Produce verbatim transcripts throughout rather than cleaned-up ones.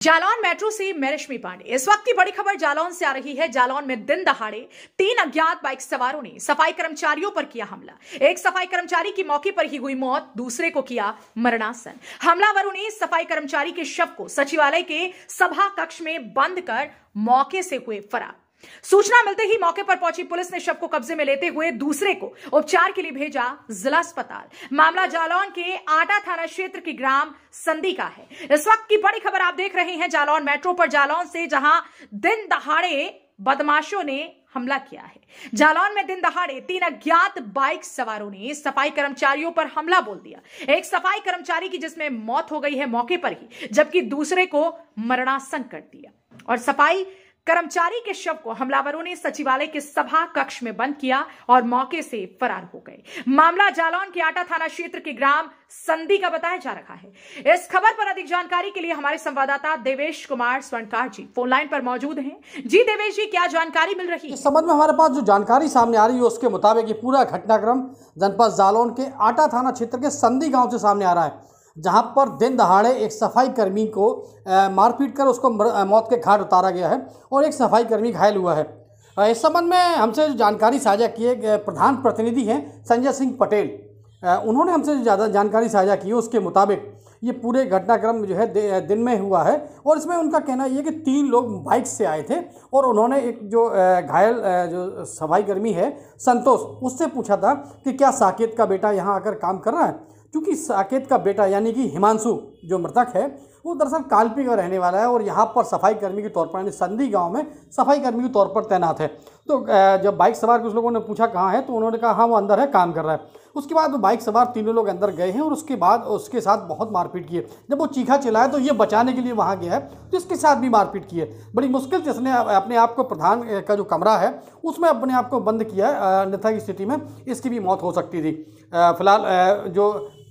Jalaun metro से मैं रश्मि पांडे। इस वक्त की बड़ी खबर जालौन से आ रही है। जालौन में दिन दहाड़े तीन अज्ञात बाइक सवारों ने सफाई कर्मचारियों पर किया हमला। एक सफाई कर्मचारी की मौके पर ही हुई मौत, दूसरे को किया मरणासन। हमलावरों ने सफाई कर्मचारी के शव को सचिवालय के सभा कक्ष में बंद कर मौके से हुए फरार। सूचना मिलते ही मौके पर पहुंची पुलिस ने शव को कब्जे में लेते हुए दूसरे को उपचार के लिए भेजा जिला अस्पताल। मामला जालौन के आटा थाना क्षेत्र के ग्राम संदी का है। इस वक्त की बड़ी खबर आप देख रहे हैं जालौन मेट्रो पर जालौन से, जहां दिन दहाड़े बदमाशों ने हमला किया है। जालौन में दिन दहाड़े तीन अज्ञात बाइक सवारों ने सफाई कर्मचारियों पर हमला बोल दिया। एक सफाई कर्मचारी की जिसमें मौत हो गई है मौके पर ही, जबकि दूसरे को मरणासन कर दिया। और सफाई कर्मचारी के शव को हमलावरों ने सचिवालय के सभा कक्ष में बंद किया और मौके से फरार हो गए। मामला जालौन के आटा थाना क्षेत्र के ग्राम संदी का बताया जा रहा है। इस खबर पर अधिक जानकारी के लिए हमारे संवाददाता देवेश कुमार स्वर्णकार जी फोन लाइन पर मौजूद हैं। जी देवेश जी, क्या जानकारी मिल रही है? इस संबंध में हमारे पास जो जानकारी सामने आ रही है उसके मुताबिक ये पूरा घटनाक्रम जनपद जालौन के आटा थाना क्षेत्र के संदी गाँव से सामने आ रहा है, जहां पर दिन दहाड़े एक सफाई कर्मी को मारपीट कर उसको मौत के घाट उतारा गया है और एक सफाई कर्मी घायल हुआ है। इस संबंध में हमसे जो जानकारी साझा की है, प्रधान प्रतिनिधि हैं संजय सिंह पटेल, उन्होंने हमसे जो ज़्यादा जानकारी साझा की है उसके मुताबिक ये पूरे घटनाक्रम जो है दिन में हुआ है। और इसमें उनका कहना ये कि तीन लोग बाइक से आए थे और उन्होंने एक जो घायल जो सफाई कर्मी है संतोष, उससे पूछा था कि क्या साकेत का बेटा यहाँ आकर काम कर रहा है, क्योंकि साकेत का बेटा यानी कि हिमांशु जो मृतक है वो दरअसल कालपी का रहने वाला है और यहाँ पर सफाई कर्मी के तौर पर यानी संदी गांव में सफाई कर्मी के तौर पर तैनात है। तो जब बाइक सवार कुछ लोगों ने पूछा कहाँ है, तो उन्होंने कहा हाँ वो अंदर है, काम कर रहा है। उसके बाद वो बाइक सवार तीनों लोग अंदर गए हैं और उसके बाद उसके साथ बहुत मारपीट की है। जब वो चीखा चिल्लाया तो ये बचाने के लिए वहाँ गया है, तो इसके साथ भी मारपीट की है। बड़ी मुश्किल से इसने अपने आप को प्रधान का जो कमरा है उसमें अपने आप को बंद किया है, अन्यथा की स्थिति में इसकी भी मौत हो सकती थी। फिलहाल जो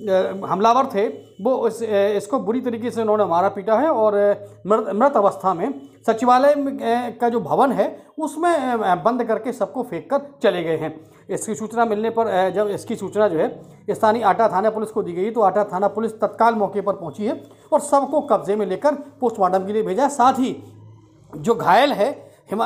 हमलावर थे वो इस, इसको बुरी तरीके से उन्होंने मारा पीटा है और मृत मृत अवस्था में सचिवालय का जो भवन है उसमें बंद करके सबको फेंक कर चले गए हैं। इसकी सूचना मिलने पर जब इसकी सूचना जो है स्थानीय आटा थाना पुलिस को दी गई तो आटा थाना पुलिस तत्काल मौके पर पहुंची है और सबको कब्जे में लेकर पोस्टमार्टम के लिए भेजा। साथ ही जो घायल है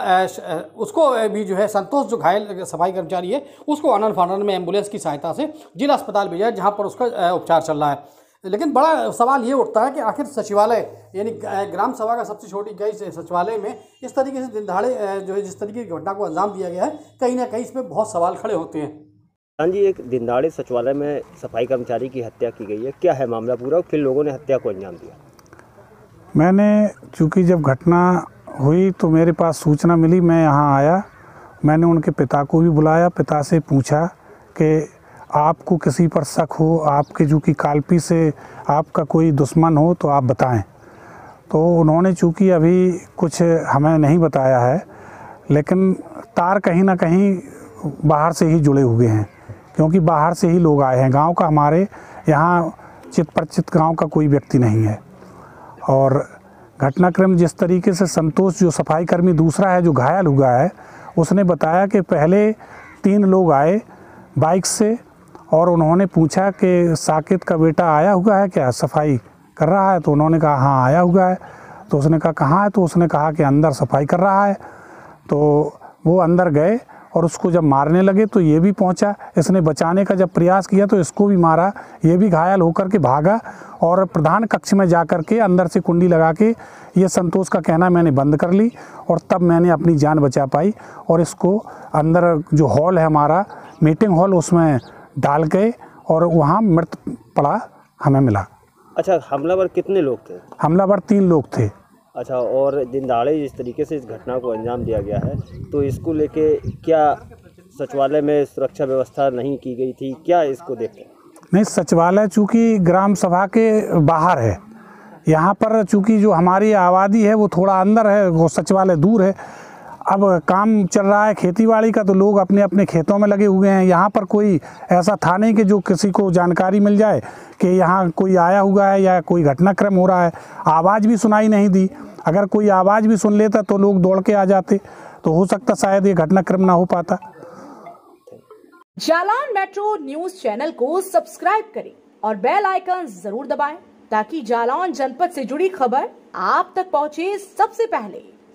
उसको भी जो है संतोष जो घायल सफाई कर्मचारी है उसको आनन फानन में एम्बुलेंस की सहायता से जिला अस्पताल भेजा है, जहां पर उसका उपचार चल रहा है। लेकिन बड़ा सवाल ये उठता है कि आखिर सचिवालय यानी ग्राम सभा का सबसे छोटी इकाई सचिवालय में इस तरीके से दिन दहाड़े जो है जिस तरीके की घटना को अंजाम दिया गया है, कहीं ना कहीं इस पर बहुत सवाल खड़े होते हैं। हाँ जी, एक दिन दहाड़े सचिवालय में सफाई कर्मचारी की हत्या की गई है, क्या है मामला पूरा, किन लोगों ने हत्या को अंजाम दिया? मैंने चूँकि जब घटना हुई तो मेरे पास सूचना मिली, मैं यहाँ आया, मैंने उनके पिता को भी बुलाया, पिता से पूछा कि आपको किसी पर शक हो, आपके जो कि कालपी से आपका कोई दुश्मन हो तो आप बताएं। तो उन्होंने चूँकि अभी कुछ हमें नहीं बताया है, लेकिन तार कहीं ना कहीं बाहर से ही जुड़े हुए हैं, क्योंकि बाहर से ही लोग आए हैं। गांव का हमारे यहाँ चित परिचित गांव का कोई व्यक्ति नहीं है। और घटनाक्रम जिस तरीके से संतोष जो सफाई कर्मी दूसरा है जो घायल हुआ है, उसने बताया कि पहले तीन लोग आए बाइक से और उन्होंने पूछा कि साकेत का बेटा आया हुआ है क्या, सफाई कर रहा है? तो उन्होंने कहा हाँ आया हुआ है। तो उसने कहा कहाँ है? तो उसने कहा कि अंदर सफाई कर रहा है। तो वो अंदर गए और उसको जब मारने लगे तो ये भी पहुंचा, इसने बचाने का जब प्रयास किया तो इसको भी मारा, ये भी घायल होकर के भागा और प्रधान कक्ष में जा कर के अंदर से कुंडी लगा के ये संतोष का कहना मैंने बंद कर ली और तब मैंने अपनी जान बचा पाई और इसको अंदर जो हॉल है हमारा मीटिंग हॉल उसमें डाल गए और वहाँ मृत पड़ा हमें मिला। अच्छा, हमलावर कितने लोग थे? हमलावर तीन लोग थे। अच्छा, और दिन दहाड़े जिस तरीके से इस घटना को अंजाम दिया गया है तो इसको लेके क्या सचिवालय में सुरक्षा व्यवस्था नहीं की गई थी, क्या इसको देखते हैं? नहीं, सचिवालय चूँकि ग्राम सभा के बाहर है, यहाँ पर चूँकि जो हमारी आबादी है वो थोड़ा अंदर है, वो सचिवालय दूर है। अब काम चल रहा है खेतीबाड़ी का तो लोग अपने अपने खेतों में लगे हुए हैं। यहाँ पर कोई ऐसा था नहीं कि जो किसी को जानकारी मिल जाए कि यहाँ कोई आया हुआ है या कोई घटनाक्रम हो रहा है। आवाज़ भी सुनाई नहीं दी, अगर कोई आवाज़ भी सुन लेता तो लोग दौड़ के आ जाते, तो हो सकता शायद ये घटनाक्रम ना हो पाता। जालौन मेट्रो न्यूज चैनल को सब्सक्राइब करें और बेल आइकन जरूर दबाएं ताकि जालौन जनपद से जुड़ी खबर आप तक पहुंचे सबसे पहले।